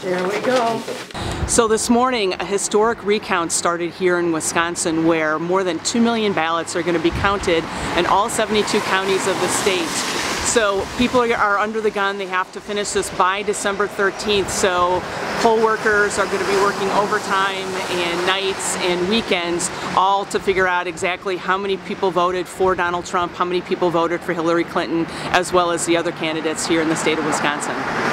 There we go. So this morning, a historic recount started here in Wisconsin where more than 2 million ballots are going to be counted in all 72 counties of the state. So people are under the gun. They have to finish this by December 13th. So poll workers are going to be working overtime and nights and weekends, all to figure out exactly how many people voted for Donald Trump, how many people voted for Hillary Clinton, as well as the other candidates here in the state of Wisconsin.